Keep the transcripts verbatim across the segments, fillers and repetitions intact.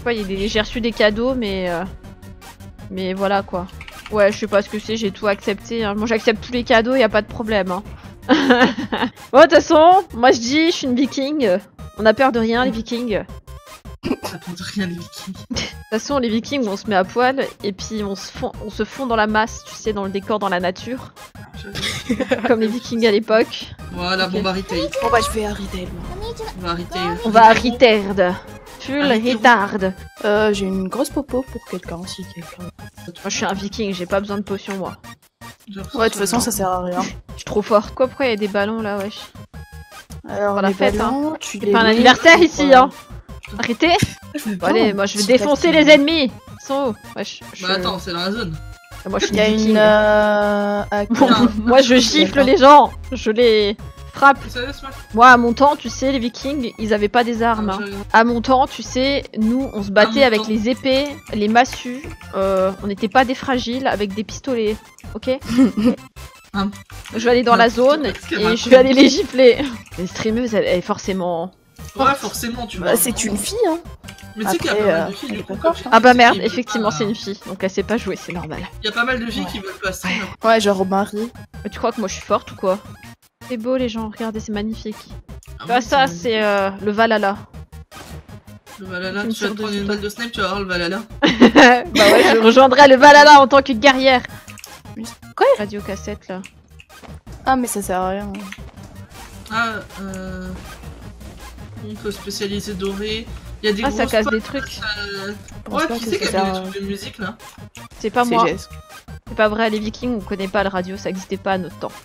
pas, il y a des... j'ai reçu des cadeaux, mais... Euh... Mais voilà, quoi. Ouais, je sais pas ce que c'est, j'ai tout accepté. Hein. Moi, j'accepte tous les cadeaux, y a pas de problème. Hein. Bon, de toute façon, moi, je dis, je suis une viking. On a peur de rien, les vikings. On a peur de rien, les vikings. De toute façon, les vikings, on se met à poil, et puis on se fond, on se fond dans la masse, tu sais, dans le décor, dans la nature. Comme les vikings à l'époque. Voilà, okay. Bon bah retail. Bon bah je vais à retail. On va à retail. On va à retard. Full retard. Euh, j'ai une grosse popo pour quelqu'un si quelqu'un. Moi je suis un viking, j'ai pas besoin de potions moi. Ouais, de toute façon ça sert à rien. Je suis trop fort. Quoi, pourquoi il y a des ballons là, wesh? Alors, la les fête, ballons, hein. tu C'est pas un anniversaire ici, hein. Arrêtez. Bon, allez, moi je vais défoncer les ennemis. Ils sont où? Wesh. Bah attends, c'est dans la zone. Moi je suis Il y a une. Euh... Bon, moi je gifle les gens, je les frappe. Moi à mon temps, tu sais, les vikings, ils avaient pas des armes. Hein. À mon temps, tu sais, nous on se battait avec temps. les épées, les massues, euh, on n'était pas des fragiles avec des pistolets, ok? Je vais aller dans la zone et je vais aller les gifler. Les streameuses, elle est forcément... Ouais, forcément, tu vois. Bah, c'est une fille, hein. Mais tu sais qu'il y a pas mal de filles du coup. Ah bah merde, effectivement c'est une fille, donc elle sait pas jouer, c'est normal. Il y a pas mal de filles ouais. qui veulent passer. Ouais, ouais genre au mari. Mais tu crois que moi je suis forte ou quoi? C'est beau les gens, regardez, c'est magnifique. Ah bah ça c'est euh, le Valhalla. Le Valhalla, tu vas te prendre une balle de snipe, tu vas voir le Valhalla. Bah ouais, je rejoindrai le Valhalla en tant que guerrière. Quoi? Radio cassette là. Ah mais ça sert à rien. Ah euh... On peut spécialiser doré. Il y a des ah, ça casse potes, des trucs. Ça... Ouais, qui c'est qui a fait des trucs de musique là? C'est pas moi. C'est pas vrai, les vikings, on connaît pas le radio, ça existait pas à notre temps.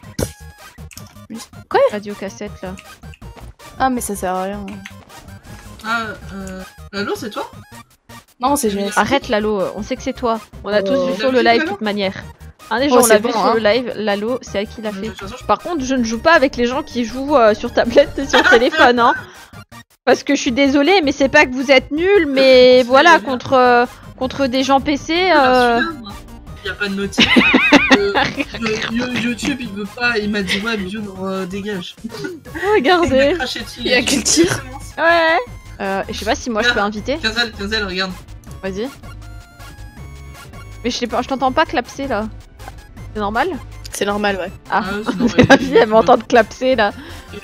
Quoi? Radio cassette là. Ah, mais ça sert à rien. Ah, euh. Lalo, c'est toi? Non, c'est G S. Arrête Lalo, on sait que c'est toi. On a oh. tous vu sur le live de toute manière. Un des gens oh, on l'a vu bon, sur hein. le live, Lalo, c'est elle qui l'a fait. Par contre, je ne joue pas avec les gens qui jouent euh, sur tablette et sur téléphone, hein. Parce que je suis désolée, mais c'est pas que vous êtes nuls, mais voilà, contre, euh, contre des gens P C. Euh... Il y a pas de notif. euh, euh, YouTube il veut pas, il m'a dit ouais, Bion, euh, dégage. Regardez. Il y a quel tir? Ouais. Euh, je sais pas si moi regarde, je peux inviter. Quinzel, Quinzel, regarde. Vas-y. Mais je t'entends pas clapser là. C'est normal? C'est normal, ouais. Ah, ah la fille elle m'entend clapser là.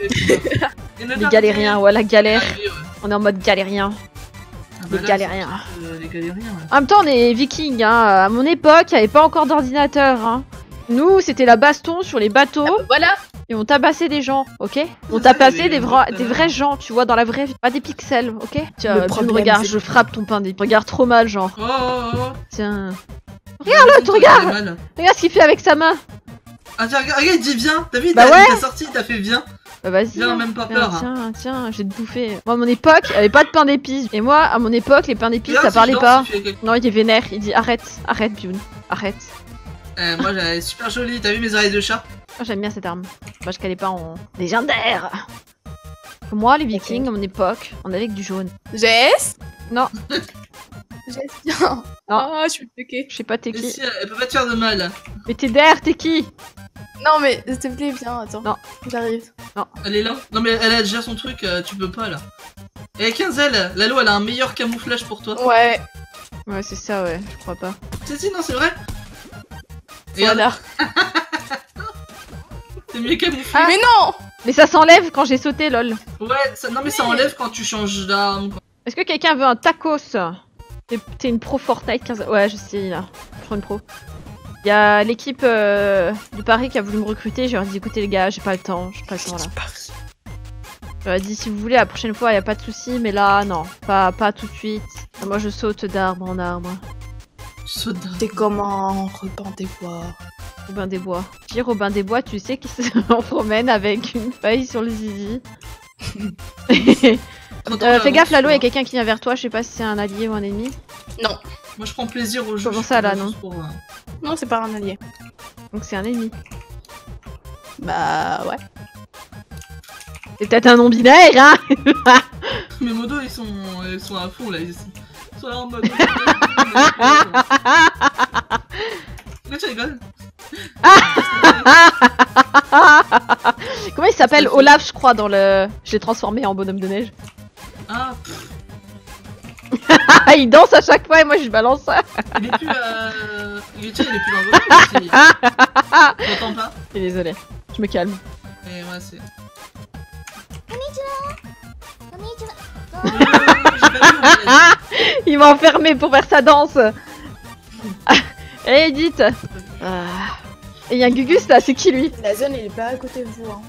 Les galériens, ouais, la galère. Ah, oui, ouais. On est en mode galérien. Ah, bah les, là, galériens. Euh, les galériens. Ouais. En même temps, on est vikings, hein. À mon époque, il n'y avait pas encore d'ordinateur. Hein. Nous, c'était la baston sur les bateaux. Ah, bah, voilà. Et on tabassait des gens, ok? On tabassait des, vra des vrais gens, tu vois, dans la vraie vie. Pas des pixels, ok? Tiens, tu me regardes, je frappe ton pain d'épices. Regarde trop mal, genre. Oh, oh, oh. Tiens. Regarde-le, tu regardes! Regarde ce qu'il fait avec sa main. Ah, tiens, regarde, il dit viens. T'as vu, bah t'as ouais. sorti, t'as fait viens. Bah vas-y. Viens, même pas peur. Tiens, hein. tiens, je vais te bouffer. Moi, à mon époque, il n'y avait pas de pain d'épices. Et moi, à mon époque, les pains d'épices, ça parlait pas. Non, il est vénère. Il dit arrête, arrête, Bion, arrête. Euh, moi, j'avais super jolie. T'as vu mes oreilles de chat? Moi, j'aime bien cette arme. Moi, je calais pas en légendaire. Moi, les vikings, okay. à mon époque, on avait que du jaune. G S? Non. G S, viens. Non. Ah, je suis bloquée. Je sais pas t'es qui. Si, elle peut pas te faire de mal. Mais t'es derrière, t'es qui? Non mais s'il te plaît viens, attends. Non. J'arrive. Non. Elle est là. Non mais elle a déjà son truc, euh, tu peux pas là. Et Quinzel, Lalo elle a un meilleur camouflage pour toi. Ouais. Ouais c'est ça ouais, je crois pas. Si si non c'est vrai. Voilà. T'es mieux camouflé. Ah, mais non. Mais ça s'enlève quand j'ai sauté lol. Ouais, ça, non mais ça enlève quand tu changes d'arme. Est-ce que quelqu'un veut un tacos? T'es une pro Fortnite quinze... Ouais je sais là, je prends une pro. Il y a l'équipe euh, du Paris qui a voulu me recruter, je leur ai dit écoutez les gars, j'ai pas le temps, j'ai pas le temps là. Je leur ai dit si vous voulez la prochaine fois y a pas de souci, mais là non, pas, pas tout de suite. Moi je saute d'arbre en arbre. Tu sautes d'arbre. T'es comme un Robin des Bois. Robin des Bois. Dis Robin des Bois, tu sais qu'il se promène avec une feuille sur le zizi. euh, fais gaffe Lalo, il y a quelqu'un qui vient vers toi, je sais pas si c'est un allié ou un ennemi. Non. Moi je prends plaisir au jeu. Comment ça là non pour, euh... Non c'est pas un allié. Donc c'est un ennemi. Bah ouais. C'est peut-être un non binaire hein. Mes modos ils sont, ils sont à fond là, ils sont là en mode... Pourquoi tu rigoles? Comment il s'appelle? Olaf je crois dans le... Je l'ai transformé en bonhomme de neige. Ah pff. Il danse à chaque fois et moi je balance ça. Il est plus euh... il est, il est plus dans le jeu. Je t'entends pas. Désolé, je me calme. Et moi c'est... Il m'a enfermé pour faire sa danse. Allez Edith. Ah. Et il y a un Gugus là, c'est qui lui? La zone il est pas à côté de vous. Hein.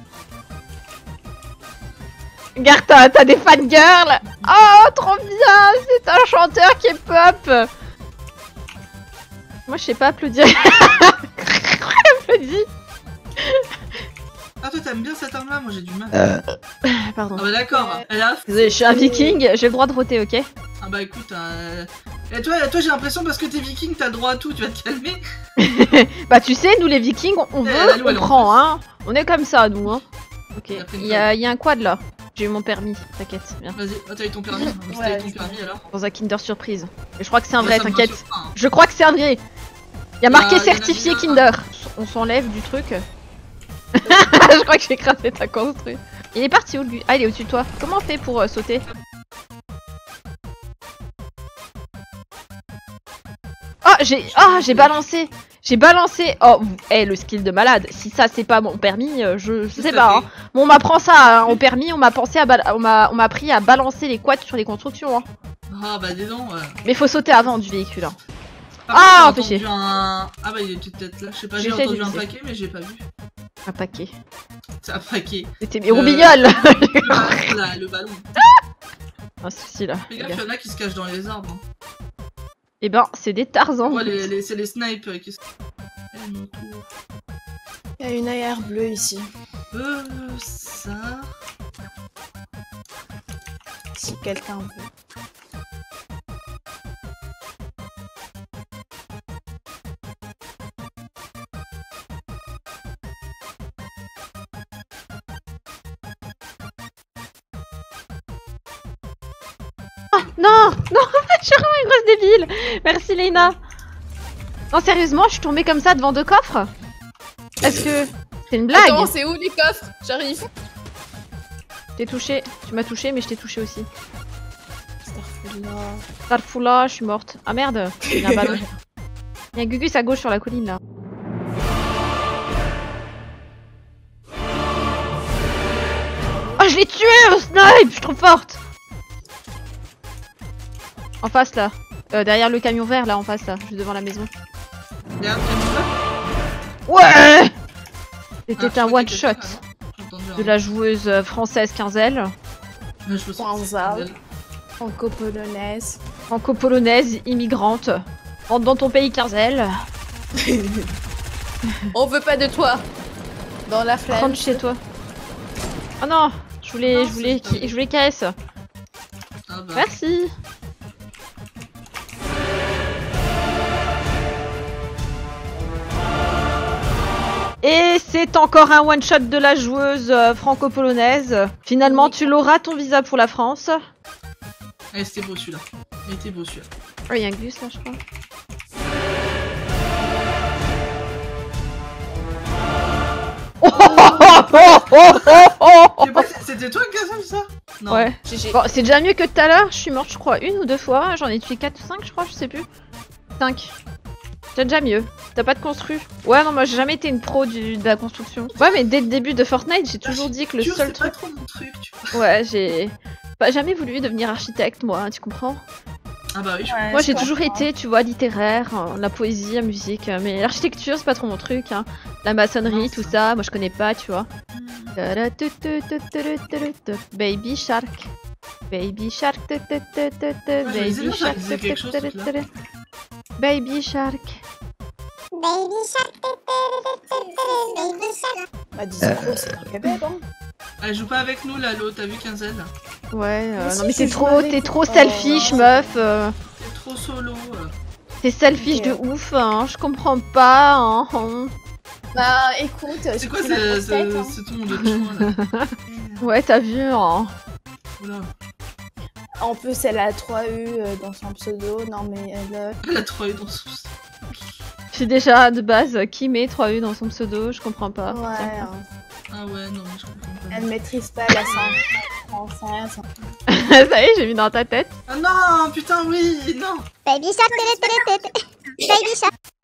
Regarde, t'as des fangirls. Oh, trop bien. C'est un chanteur qui est pop. Moi je sais pas applaudir. Applaudis. Ah toi t'aimes bien cette arme là, moi j'ai du mal. Euh... Pardon. Ah bah d'accord, Ouais. elle a... Désolé, je suis un viking, j'ai le droit de voter, ok? Ah bah écoute, euh... et toi, toi j'ai l'impression parce que t'es viking t'as le droit à tout, tu vas te calmer. Bah tu sais, nous les vikings, on veut, elle, elle, on elle, prend, hein. On est comme ça, nous, hein. Ok, il y, a, il y a un quad là. J'ai eu mon permis, t'inquiète, bien. Vas-y, oh, t'as eu ton permis, si Ouais, t'as eu ton permis alors. Dans un Kinder Surprise. Et je crois que c'est un Ouais, vrai, ça me t'inquiète. rassure pas, hein. Je crois que c'est un vrai. Il y a marqué Euh, y en a certifié bien. Kinder. On s'enlève du truc. Je crois que j'ai écrasé ta construit. Il est parti où lui? Ah, il est au-dessus de toi. Comment on fait pour euh, sauter? Oh, j'ai oh, j'ai balancé. J'ai balancé. Oh, eh, le skill de malade. Si ça c'est pas mon permis, euh, je, je sais pas. Hein. Bon, on m'apprend ça hein, au permis. On m'a pensé à bal- on m'a on m'a appris à balancer les quads sur les constructions. Hein. Ah bah dis donc. Ouais. Mais faut sauter avant du véhicule. Hein. Par Ah, contre, j'ai empêché. entendu un... Ah bah il est peut-être là, je sais pas, j'ai J'ai fait entendu du un lycée. paquet mais j'ai pas vu. Un paquet. C'est un paquet. C'était mes Euh, roubignoles. Ah, là, le ballon. Un souci là. Fais gaffe, y'en a qui se cachent dans les arbres. Hein. Et ben, c'est des Tarzans. Ouais, les, les, c'est les snipes euh, qui se... Eh, mon tour. Il y a une A R bleue ici. Euh, ça... Si quelqu'un veut. Oh, non, non, je suis vraiment une grosse débile. Merci Léna. Non, sérieusement, je suis tombée comme ça devant deux coffres. Est-ce que c'est une blague? Attends, c'est où les coffres? J'arrive. T'es touché. Tu m'as touché, mais je t'ai touché aussi. Starfula. Starfula, je suis morte. Ah merde, il y a un ballon. Il y a un Gugus à gauche sur la colline là. Oh, je l'ai tué au snipe. Je suis trop forte. En face là. Euh, derrière le camion vert là, en face là, juste devant la maison. Y'a un camion là. Ouais. C'était Ah, je un crois one qu'il y shot a quelqu'un, là, non J'ai entendu un- de la joueuse euh, française Quinzel. Ouais, je me sens- Quinzel. Franco-polonaise. Franco-polonaise, immigrante. Rentre dans ton pays Quinzel. On veut pas de toi. Dans la flemme. Rentre chez toi. Oh non, je voulais, Non, je voulais, c'est pas qui- je voulais K S. Ah bah. Merci. Et c'est encore un one shot de la joueuse euh, franco-polonaise. Finalement, tu l'auras ton visa pour la France. Eh, c'était beau celui-là. Il était beau celui-là. Oh, il y a un Gus là, je crois. Oh, oh, oh, oh, oh, oh, oh. Je sais pas, c'était toi qui as fait ça? Non. Ouais. G G. Bon, c'est déjà mieux que tout à l'heure. Je suis morte, je crois, une ou deux fois. J'en ai tué quatre ou cinq, je crois, je sais plus. cinq. C'est déjà mieux. T'as pas de construit. Ouais, non, moi j'ai jamais été une pro du, de la construction. Ouais, mais dès le début de Fortnite, j'ai toujours dit que le Tu seul c'est truc. pas trop mon truc, tu vois. Ouais, j'ai pas jamais voulu devenir architecte, moi, tu comprends? Ah bah oui, je... Ouais, Moi je j'ai toujours comprends. été, tu vois, littéraire, euh, la poésie, la musique, euh, mais l'architecture c'est pas trop mon truc, hein. La maçonnerie, Non, tout ça. ça, moi je connais pas, tu vois. Baby Shark. Baby Shark. je Baby disais bien, ça Shark. disait quelque chose, ce truc-là. Baby Shark. Baby shark, baby shark. Bah, dix euros, c'est un Québec, hein. Elle joue pas avec nous là, l'autre, t'as vu Quinzel? Ouais, euh, Mais si, non mais je t'es joue trop, avec- t'es trop Oh, selfish, non, meuf. euh, T'es trop solo. euh. T'es selfish Ok. de ouf, hein. Je comprends pas. Hein. hein. Bah, écoute, C'est quoi pris ma ce, grosse tête, ce, hein. ce ton de chien là? Ouais, t'as vu. Hein. Oula. En plus, elle a trois U euh, dans son pseudo. Non, mais elle. euh, Elle a trois eu dans son... Je suis déjà de base qui met trois U dans son pseudo, je comprends pas. Ouais, Tiens. hein. Ah ouais, non mais je comprends pas. Elle maîtrise pas la cinq française. Ça y est, j'ai mis dans ta tête. Ah non, putain, oui, non. Baby Shark, télé, télé, télé. Baby Shark.